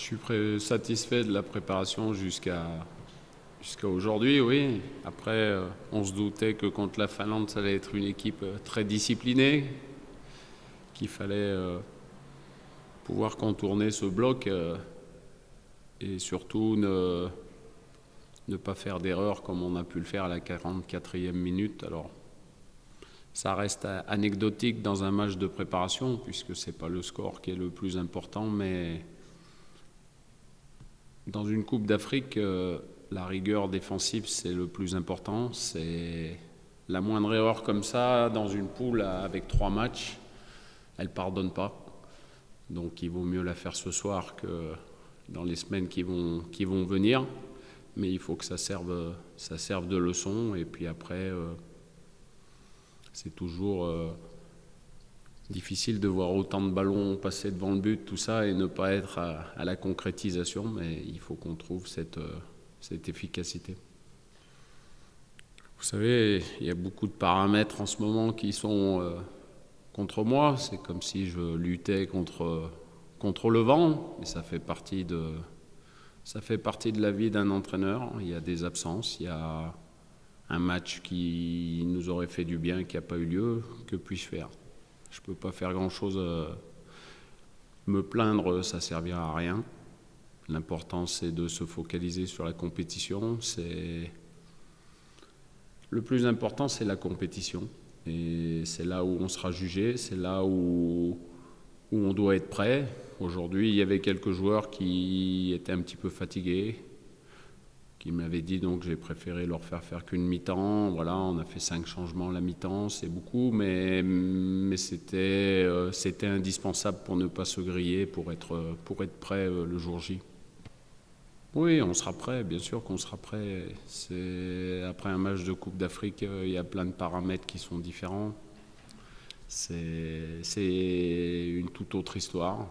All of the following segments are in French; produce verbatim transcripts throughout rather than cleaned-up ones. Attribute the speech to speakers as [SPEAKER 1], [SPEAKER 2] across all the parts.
[SPEAKER 1] suis pré- satisfait de la préparation jusqu'à jusqu'à aujourd'hui, oui. Après, euh, on se doutait que contre la Finlande, ça allait être une équipe euh, très disciplinée, qu'il fallait euh, pouvoir contourner ce bloc euh, et surtout ne, ne pas faire d'erreur comme on a pu le faire à la quarante-quatrième minute. Alors, ça reste anecdotique dans un match de préparation puisque c'est pas le score qui est le plus important, mais dans une Coupe d'Afrique, euh, la rigueur défensive, c'est le plus important. C'est la moindre erreur comme ça, dans une poule avec trois matchs, elle ne pardonne pas. Donc il vaut mieux la faire ce soir que dans les semaines qui vont, qui vont venir. Mais il faut que ça serve, ça serve de leçon. Et puis après, euh, c'est toujours euh, difficile de voir autant de ballons passer devant le but, tout ça, et ne pas être à, à la concrétisation. Mais il faut qu'on trouve cette... Euh, cette efficacité. Vous savez, il y a beaucoup de paramètres en ce moment qui sont euh, contre moi. C'est comme si je luttais contre, contre le vent, mais ça fait partie de, ça fait partie de la vie d'un entraîneur. Il y a des absences, il y a un match qui nous aurait fait du bien qui n'a pas eu lieu. Que puis-je faire? Je ne peux pas faire grand-chose. Euh, me plaindre, ça ne servira à rien. L'important, c'est de se focaliser sur la compétition. C'est... Le plus important, c'est la compétition. Et c'est là où on sera jugé, c'est là où, où on doit être prêt. Aujourd'hui, il y avait quelques joueurs qui étaient un petit peu fatigués, qui m'avaient dit donc j'ai préféré leur faire faire qu'une mi-temps. Voilà, on a fait cinq changements à la mi-temps, c'est beaucoup, mais, mais c'était, euh, c'était indispensable pour ne pas se griller, pour être, pour être prêt euh, le jour J. Oui, on sera prêt, bien sûr qu'on sera prêt. C'est... Après un match de Coupe d'Afrique, il y a plein de paramètres qui sont différents. C'est, c'est une toute autre histoire.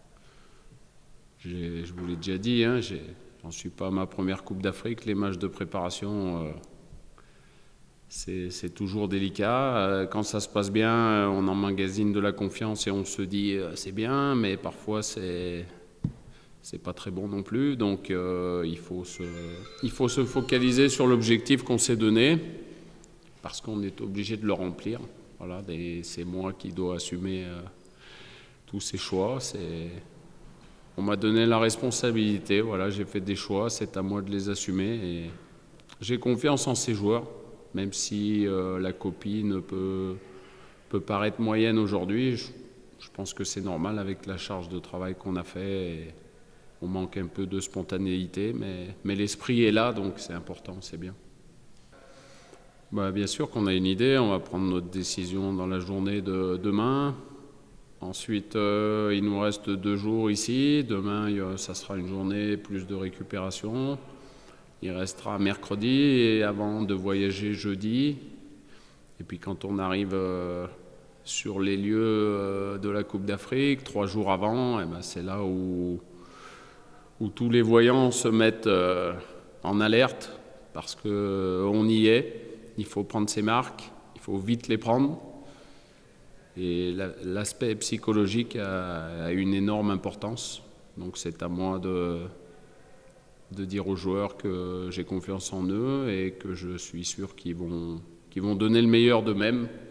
[SPEAKER 1] J'ai... Je vous l'ai déjà dit, hein, j'ai... j'en suis pas à ma première Coupe d'Afrique. Les matchs de préparation, euh, c'est... c'est toujours délicat. Quand ça se passe bien, on emmagasine de la confiance et on se dit euh, c'est bien, mais parfois c'est... c'est pas très bon non plus, donc euh, il, faut se, il faut se focaliser sur l'objectif qu'on s'est donné, parce qu'on est obligé de le remplir. Voilà, et c'est moi qui dois assumer euh, tous ces choix. C'est... On m'a donné la responsabilité, voilà, j'ai fait des choix, c'est à moi de les assumer. Et j'ai confiance en ces joueurs, même si euh, la copie ne peut, peut paraître moyenne aujourd'hui. Je, je pense que c'est normal avec la charge de travail qu'on a fait. Et, on manque un peu de spontanéité, mais, mais l'esprit est là, donc c'est important, c'est bien. Bah, bien sûr qu'on a une idée, on va prendre notre décision dans la journée de demain. Ensuite, euh, il nous reste deux jours ici. Demain, ça sera une journée plus de récupération. Il restera mercredi et avant de voyager jeudi. Et puis quand on arrive euh, sur les lieux euh, de la Coupe d'Afrique, trois jours avant, eh ben, c'est là où... où tous les voyants se mettent euh, en alerte parce qu'on euh, y est, il faut prendre ses marques, il faut vite les prendre. Et l'aspect psychologique a, a une énorme importance. Donc c'est à moi de, de dire aux joueurs que j'ai confiance en eux et que je suis sûr qu'ils vont, qu'ils vont donner le meilleur d'eux-mêmes.